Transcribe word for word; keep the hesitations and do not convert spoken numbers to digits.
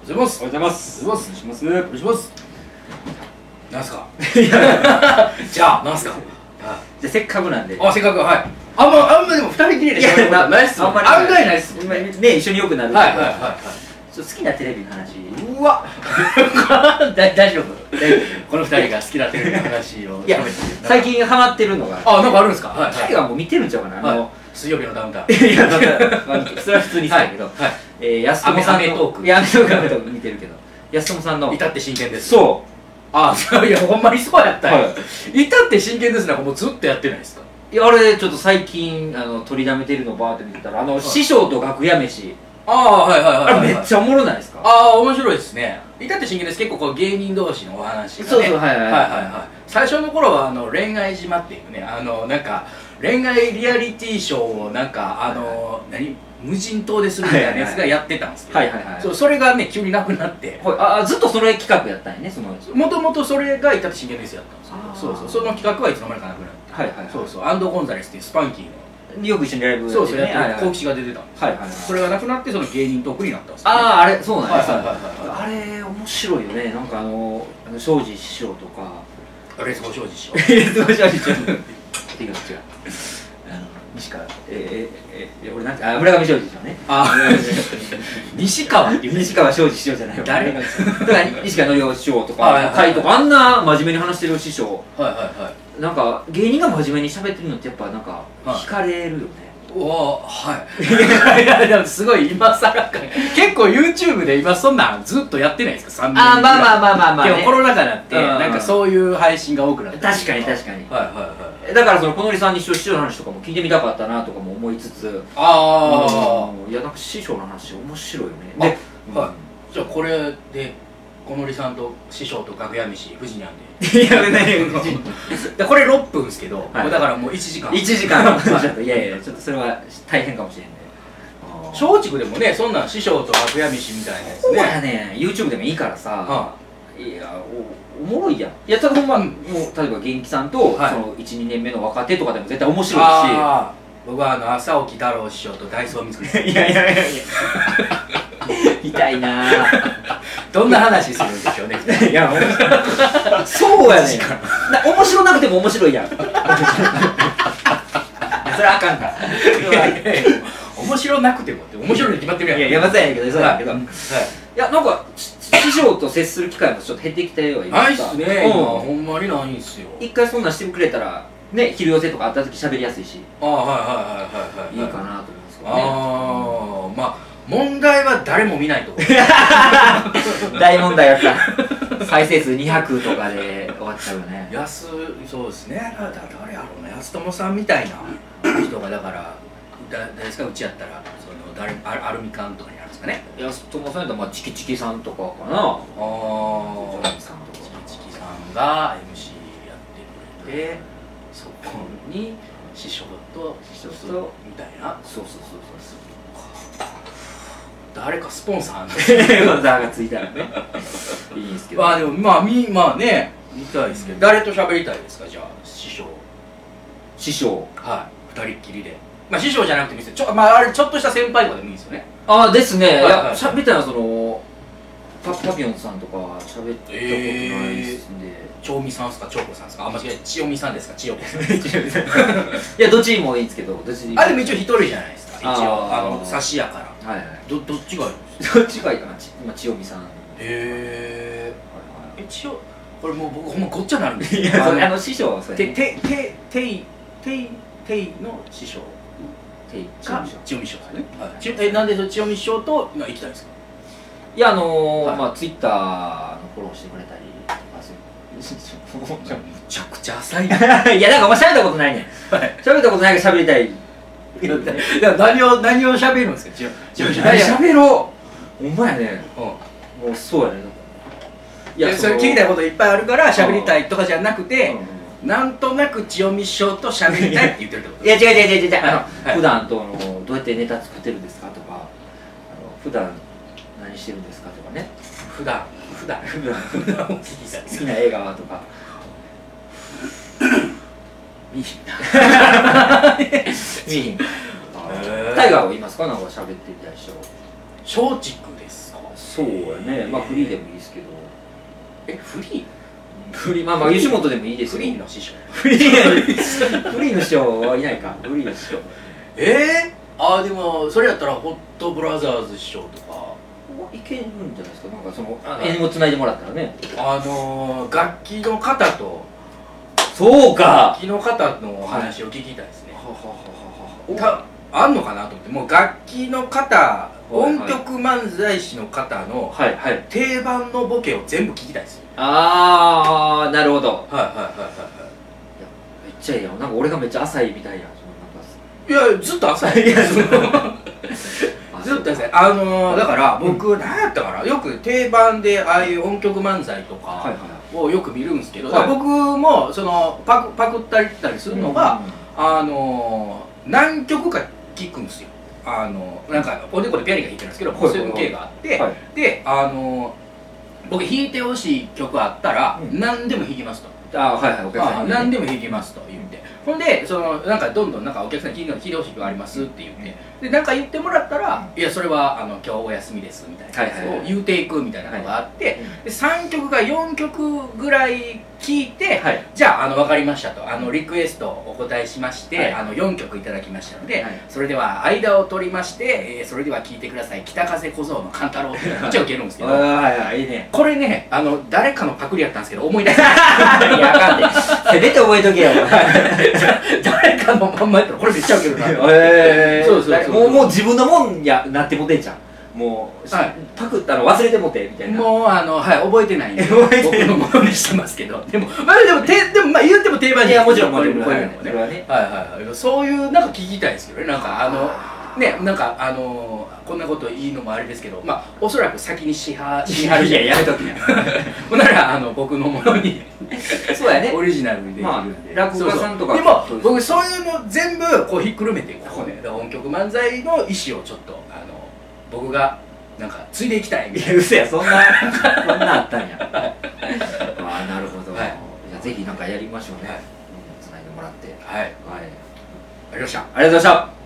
ございます。 おはようございます。 おはようございます。 お願いします。 お願いします。なんすか。じゃあ、なんすか。 じゃせっかくなんで。 あ、せっかく、はい。あんま、あんまでも、二人きりでしゃべることないっす。 あんまり。 案外ないっす。 ね、一緒によくなる。 はい、はい、はい、はい。 好きなテレビの話。 うわ。 大丈夫。 この二人が好きなテレビの話を。 いや、最近ハマってるのが。 あ、なんかあるんですか。はい。 二人はもう見てるんちゃうかな。あの。 水曜日のダウンタウン。 いや、それは普通にそうだけど。ええ、安友さんの。 アメトーク。 いや、アメトーク、アメトーク見てるけど。安友さんの。 至って真剣です。 そう。 あ、いや、ほんまにそうやったよ。至って真剣ですなんかもうずっとやってないですか。 いや、あれちょっと最近あの取りだめてるのバーって見てたら、あの師匠と楽屋飯。 ああ、はいはいはい。 あれめっちゃおもろないですか。 ああ、面白いですね。至って真剣です。結構こう芸人同士のお話がね。 そうそう、はいはいはいはい。最初の頃はあの恋愛島っていうね、あのなんか恋愛リアリティショーをなんかあの何無人島でするみたいなやつがやってたんですけど、そうそれがね急になくなって、 あずっとそれ企画やったんやね。そのもともとそれが至って真剣ですやったんですけど、そうそうその企画はいつの間にかなくなって、はいはい、そうそう安藤ゴンザレスっていうスパンキーのよく一緒にライブそうそうやってる講師が出てたんです。はいはい。それがなくなってその芸人トークになったんです。 あああれそうなんです。あれ面白いよね。なんかあの庄司師匠とかレッツゴー庄司師匠。 レッツゴー庄司師匠。っていうか違う。西川えええ俺なんかあ村上庄司師匠ね。ああ西川っていう西川庄司師匠じゃないよ。誰？だから西川のりお師匠とかはい会とかあんな真面目に話してる師匠。 はいはいはい。なんか芸人が真面目に喋ってるのってやっぱなんか惹かれるよね。 おおはいいやいやすごい今さらか結構 YouTube で今そんなんずっとやってないですかさんねんああまあまあまあまあまあでもコロナ禍になってなんかそういう配信が多くなって確かに確かにはいはいはいだからその小野さんに師匠の話とかも聞いてみたかったなとかも思いつつああいやなんか師匠の話面白いよねではいじゃあこれで小野さんと師匠と楽屋飯富士にゃんでいや何これろっぷんですけどだからもういちじかんいちじかんいやいやちょっとそれは大変かもしれんね松竹でもねそんなん師匠と楽屋飯みたいなやつねそうやね YouTube でもいいからさいやおもろいやんいやただほんまもう例えば元気さんとそのいちにねんめの若手とかでも絶対面白いし僕はあの朝起太郎師匠と大宗光さんいやいやいやいや痛いなどんな話するんでしょうねいやそうやねん面白なくても面白いやんそれあかんか面白なくてもって面白いに決まってるやんいや山さんやけどそうやけどいやなんか師匠と接する機会もちょっと減ってきたようないっすね今ほんまにないんすよ一回そんなんしてくれたらね昼寄せとかあった時喋りやすいしああはいはいはいはいはいいいかなと思いますけどねああまあ問題は誰も見ないと大問題やった再生数にひゃくとかで終わっちゃうよね安そうですねだ誰やろうな安友さんみたいな人がだから誰ですかうちやったらその誰アルミ缶とかにあるんですかね安友さんやったらまあチキチキさんとかかなああチキチキさんが エムシー やってくれてそこに師匠と師匠とみたいなそうそうそうそう誰かスポンサーのザーがついたらねいいんですけどまあでもまあみまあね見たいですけど誰と喋りたいですかじゃあ師匠師匠はい二人っきりでまあ師匠じゃなくてもいいですよちょまああれちょっとした先輩とかでもいいですよねああですねいや喋ったのはそのパパピョンさんとか喋ったことないですね長美さんですか長子さんですかあ間違え千代美さんですか千代子さんいやどっちもいいんですけどどっちあでも一応一人じゃないですか一応あの差しやからはいはいどどっちがいいですかどっちがいいかな今千代美さんへええ千代これもう僕ほんまごっちゃなるんですいやあの師匠はそうやねててていていていの師匠ていか千代美師匠ですねえなんで千代美師匠と今行きたいんですかいやあのまあツイッターのフォローしてくれたりむちゃくちゃ浅いいやなんかお前喋ったことないねん喋ったことないから喋りたい何を何を喋るんですか喋ろうほんまやねもうそうやねいやそれ聞きたいこといっぱいあるから喋りたいとかじゃなくてなんとなく千代美師匠と喋りたいって言ってるってこといや違う違う違う違う普段とどうやってネタ作ってるんですかとか普段何してるんですかとかね普段普段普段好きな映画はとか見ひんな見ひんタイガーは言いますかなんか喋ってみたい人松竹ですか？ そうやね、まあフリーでもいいですけど。 え、フリー？ フリー、まあまあ吉本でもいいですよ。 フリーの師匠。 フリーフリーの師匠はいないか。フリーの師匠。 えー、ああでもそれやったらホットブラザーズ師匠とかいけるんじゃないですか。なんかその縁をつないでもらったらね。 あのー、楽器の方とそうか楽器の方のお話を聞きたいですね。 ははははは。 たあんのかなと思って、もう楽器の方、音曲漫才師の方の定番のボケを全部聞きたいですよ。 ああ、なるほど。はいはいはいはい。めっちゃいいやん。なんか俺がめっちゃ浅いみたいやん。 いやずっと浅い。いやそのずっと浅い。あのー、だから僕何やったかな、よく定番でああいう音曲漫才とかをよく見るんですけど、僕もそのパクパクったりするのが、あのー、何曲か聞くんですよ。あのー、なんかおでこでピアニカ弾いてるんですけど、そういう系があって、であのー、僕弾いてほしい曲あったら何でも弾きますと。あはいはい、お客さんに何でも弾きますと言って、ほんでそのなんかどんどんなんかお客さんに聞いてほしい曲ありますって言って、でなんか言ってもらったら、いやそれはあの今日お休みですみたいなやつを言うていくみたいなのがあって、でさんきょくかよんきょくぐらい聞いて、じゃああの分かりましたと、あのリクエストをお答えしまして、あのよんきょくいただきましたので、それでは間を取りまして、えそれでは聴いてください、北風小僧の勘太郎っていうのがこっちは受けるんですけど、これねあの誰かのパクリやったんですけど思い出せない。いやあかんでせめて覚えとけよ。誰かのまんまやったらこれめっちゃウケるな。 ええ、そうそうそう、もうもう自分のもんやなってもてんじゃん。もうパクったの忘れてもてみたいな。 もうあのはい覚えてないんで僕のものにしてますけど、でもまあでもてでもまあ言っても定番にはもちろんこれもね、はいはいはい、そういうなんか聞きたいですけどね。なんかあのね、なんかあのー、こんなこといいのもあれですけど、まあおそらく先にしはしはるじゃん。やめときな。ほんならあの僕のものにそうやね、オリジナルにできるんで、 落語家さんとか。 でも僕そういうの全部こうひっくるめてこうね、音曲漫才の意思をちょっとあの僕がなんか継いでいきたいみたいな。 いや嘘や、そんなそんなあったんや。ああなるほど。じゃあぜひなんかやりましょうね。つないでもらって。はい。ありがとうございました。ありがとうございました。